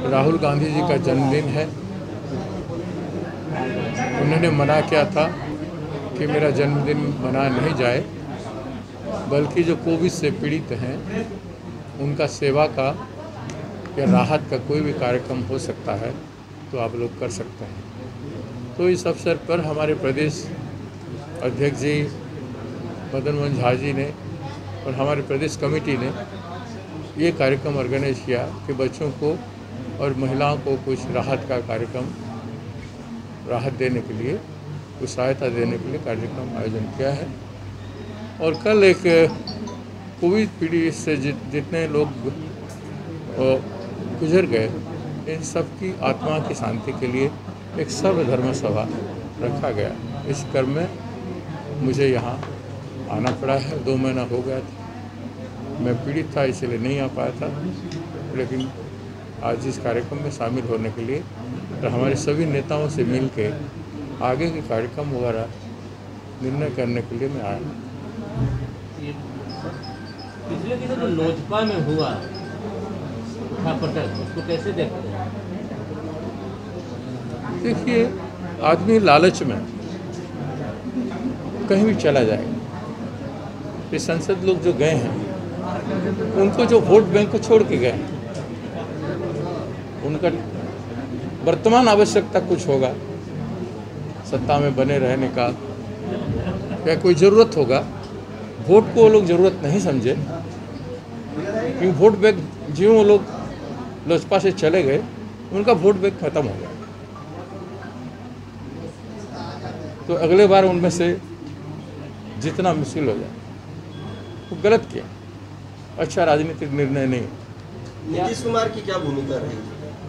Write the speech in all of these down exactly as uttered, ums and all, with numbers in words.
राहुल गांधी जी का जन्मदिन है। उन्होंने मना किया था कि मेरा जन्मदिन मनाया नहीं जाए, बल्कि जो कोविड से पीड़ित हैं उनका सेवा का या राहत का कोई भी कार्यक्रम हो सकता है तो आप लोग कर सकते हैं। तो इस अवसर पर हमारे प्रदेश अध्यक्ष जी मदन मोहन झा जी ने और हमारे प्रदेश कमेटी ने ये कार्यक्रम ऑर्गेनाइज किया कि बच्चों को और महिलाओं को कुछ राहत का कार्यक्रम राहत देने के लिए, कुछ सहायता देने के लिए कार्यक्रम आयोजन किया है। और कल एक कोविड पीड़ित से जितने लोग गुजर गए, इन सब की आत्मा की शांति के लिए एक सर्वधर्म सभा रखा गया। इस क्रम में मुझे यहाँ आना पड़ा है। दो महीना हो गया था, मैं पीड़ित था इसलिए नहीं आ पाया था, लेकिन आज इस कार्यक्रम में शामिल होने के लिए और हमारे सभी नेताओं से मिल के आगे के कार्यक्रम वगैरह निर्णय करने के लिए मैं आया। पिछले दिनों जो लोजपा में हुआ उठापटक, उसको कैसे देखते हैं? देखिए, आदमी लालच में कहीं भी चला जाएगा। ये संसद लोग जो गए हैं, उनको जो वोट बैंक को छोड़ के गए, उनका वर्तमान आवश्यकता कुछ होगा, सत्ता में बने रहने का या कोई ज़रूरत होगा, वोट को वो लोग ज़रूरत नहीं समझे। क्योंकि वोट बैंक जो वो लोग लोजपा से चले गए, उनका वोट बैंक खत्म हो गया। तो अगले बार उनमें से जितना मुश्किल हो जाए, वो गलत किया, अच्छा राजनीतिक निर्णय नहीं। नीतीश कुमार की क्या भूमिका रहेगी?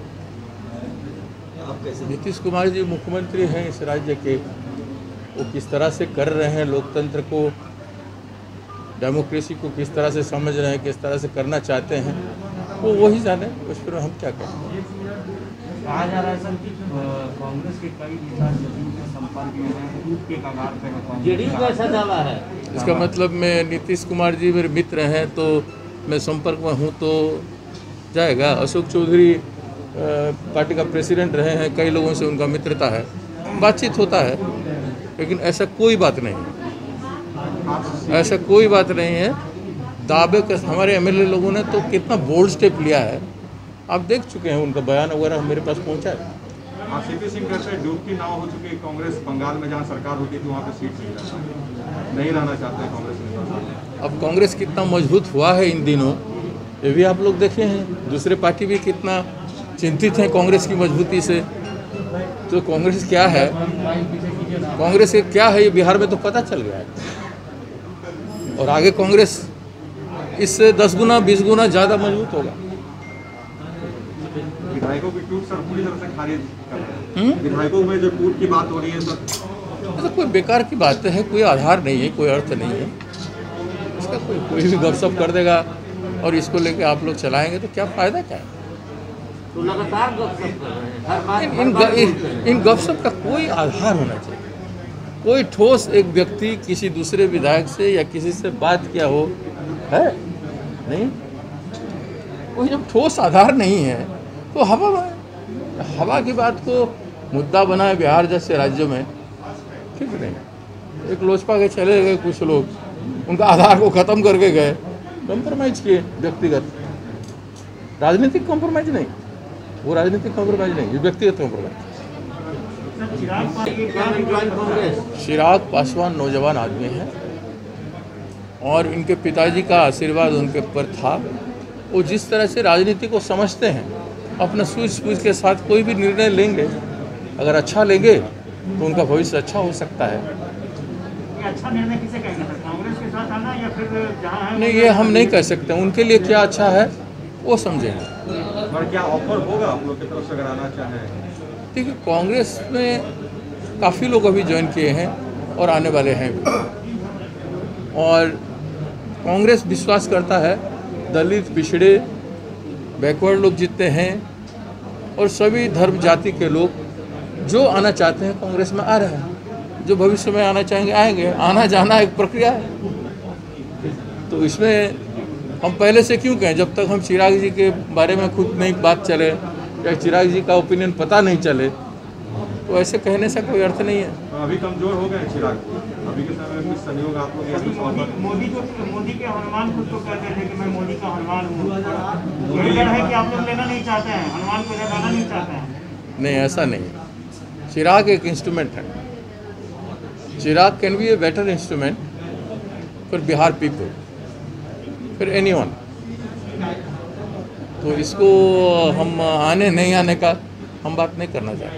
आप कैसे? नीतीश कुमार जी मुख्यमंत्री हैं इस राज्य के, वो किस तरह से कर रहे हैं, लोकतंत्र को, डेमोक्रेसी को किस तरह से समझ रहे हैं, किस तरह से करना चाहते हैं, वो वही जाने, उस पर हम क्या कहें। कहा जा रहा है सर कि कांग्रेस के कई नेता जदयू के संपर्क में हैं, टूट के कगार पे है। जेडीयू का ऐसा दावा है। इसका मतलब मैं नीतीश कुमार जी मेरे मित्र हैं तो मैं संपर्क में हूँ तो जाएगा। अशोक चौधरी पार्टी का प्रेसिडेंट रहे हैं, कई लोगों से उनका मित्रता है, बातचीत होता है, लेकिन ऐसा कोई बात नहीं है, ऐसा कोई बात नहीं है। दावे कर हमारे एमएलए लोगों ने तो कितना बोल्ड स्टेप लिया है, आप देख चुके हैं, उनका बयान वगैरह मेरे पास पहुंचा है। सीपी सिंह कहते हैं डूबती नाव हो चुकी है कांग्रेस, बंगाल में जहां सरकार होती थी वहां पे सीट नहीं रहता, नहीं रहना चाहते हैं कांग्रेस में। अब कांग्रेस कितना मजबूत हुआ है इन दिनों, ये भी आप लोग देखे हैं। दूसरे पार्टी भी कितना चिंतित हैं कांग्रेस की मजबूती से। तो कांग्रेस क्या है, कांग्रेस क्या है, ये बिहार में तो पता चल गया है। और आगे कांग्रेस इससे दस गुना बीस गुना ज़्यादा मजबूत होगा। विधायकों की टूट सर पूरी तरह से खारिज कर रहे हैं। विधायकों में जो टूट की बात हो रही है सर, तो कोई बेकार की बात है, कोई आधार नहीं है, कोई अर्थ नहीं है इसका। कोई कोई भी गपशप कर देगा और इसको लेके आप लोग चलाएंगे तो क्या फ़ायदा क्या है। तो लगातार गपशप कर रहे हैं, हर बार इन इन, ग, इन गपशप का कोई आधार होना चाहिए। कोई ठोस एक व्यक्ति किसी दूसरे विधायक से या किसी से बात किया हो है नहीं, कोई जब ठोस आधार नहीं है तो हवा हवा की बात को मुद्दा बनाए बिहार जैसे राज्यों में, ठीक नहीं। एक लोजपा के चले गए कुछ लोग, उनका आधार को ख़त्म करके गए, कॉम्प्रोमाइज़ किए, व्यक्तिगत राजनीतिक कॉम्प्रोमाइज़ नहीं, वो राजनीतिक कॉम्प्रोमाइज़ नहीं, ये व्यक्तिगत कॉम्प्रोमाइज़। चिराग पासवान नौजवान आदमी हैं और इनके पिताजी का आशीर्वाद उनके पर था। वो जिस तरह से राजनीति को समझते हैं, अपना सूझबूझ के साथ कोई भी निर्णय लेंगे, अगर अच्छा लेंगे तो उनका भविष्य अच्छा हो सकता है। अच्छा निर्णय किसे कहेंगे सर, कांग्रेस के साथ आना या फिर जहां है? नहीं, ये हम नहीं कह सकते, उनके लिए क्या अच्छा है वो समझेंगे। और क्या ऑफर होगा आप लोग की तरफ से अगर आना चाहें? देखिए, कांग्रेस में काफ़ी लोग अभी ज्वाइन किए हैं और आने वाले हैं भी। और कांग्रेस विश्वास करता है दलित, पिछड़े, बैकवर्ड लोग जितने हैं और सभी धर्म जाति के लोग जो आना चाहते हैं कांग्रेस में आ रहे हैं, जो भविष्य में आना चाहेंगे आएंगे। आना जाना एक प्रक्रिया है, तो इसमें हम पहले से क्यों कहें, जब तक हम चिराग जी के बारे में खुद नहीं बात चले या चिराग जी का ओपिनियन पता नहीं चले, तो ऐसे कहने से कोई अर्थ नहीं है। अभी कमजोर हो गए चिराग, अभी के समय में कुछ सहयोग आप लोग मोदी मोदी को मोदी के हनुमान खुद को कहते थे कि मैं मोदी का हनुमान हूँ। यही डर है कि आप लोग लेना नहीं चाहते हैं, हनुमान को लगाना नहीं चाहते हैं। नहीं, ऐसा नहीं है। चिराग एक इंस्ट्रूमेंट है। Chirag can be a better instrument for Bihar people, फिर एनीवन। तो इसको हम आने नहीं आने का हम बात नहीं करना चाहते।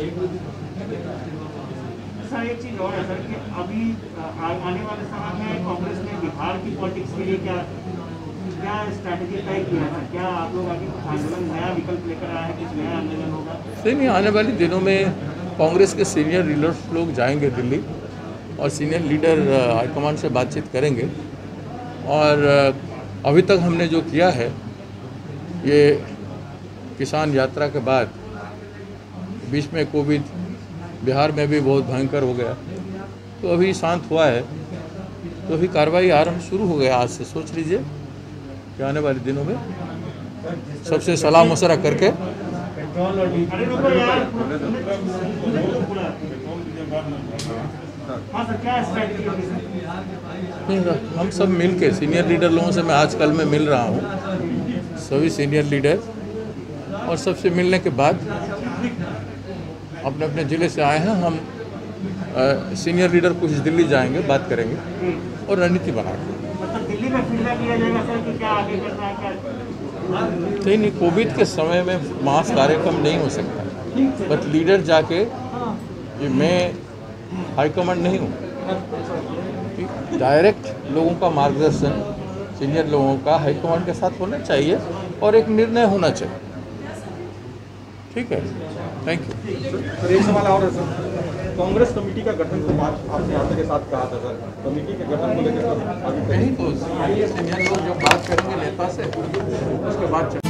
सर एक चीज़ और है सर कि अभी आने वाले समय में कांग्रेस ने बिहार की पॉलिटिक्स के लिए क्या क्या स्ट्रैटेजी तय किया है? क्या आप लोग आगे कुछ आंदोलन नया विकल्प लेकर आए हैं, कुछ नया आंदोलन होगा? सही नहीं, आने वाले दिनों में कांग्रेस के सीनियर लीडर्स लोग जाएंगे दिल्ली और सीनियर लीडर हाईकमांड से बातचीत करेंगे। और अभी तक हमने जो किया है, ये किसान यात्रा के बाद बीच में कोविड बिहार में भी बहुत भयंकर हो गया, तो अभी शांत हुआ है, तो अभी कार्रवाई आरंभ शुरू हो गया आज से। सोच लीजिए कि आने वाले दिनों में सबसे सलाह मशवरा करके अरे रुको यार, हाँ सर क्या स्ट्रैटेजी होगी सर? नहीं, हम सब मिल के सीनियर लीडर लोगों से मैं आजकल में मिल रहा हूँ, सभी सीनियर लीडर, और सबसे मिलने के बाद अपने अपने ज़िले से आए हैं हम। आ, सीनियर लीडर कुछ दिल्ली जाएंगे, बात करेंगे और रणनीति बनाएंगे। मतलब दिल्ली में फीडबैक लिया जाएगा सर कि क्या आगे करना है, क्या? नहीं नहीं, कोविड के समय में मास कार्यक्रम नहीं हो सकता, बट लीडर जाके, ये मैं हाईकमांड नहीं हूँ, डायरेक्ट लोगों का मार्गदर्शन सीनियर लोगों का हाईकमांड के साथ होना चाहिए और एक निर्णय होना चाहिए। ठीक है, थैंक यू। सर एक सवाल और है सर, कांग्रेस कमेटी का गठन को बात आपने आप के साथ कहा था सर, कमेटी के गठन को लेकर नहीं तो सीनियर लोग जब बात करेंगे नेता से, उसके बाद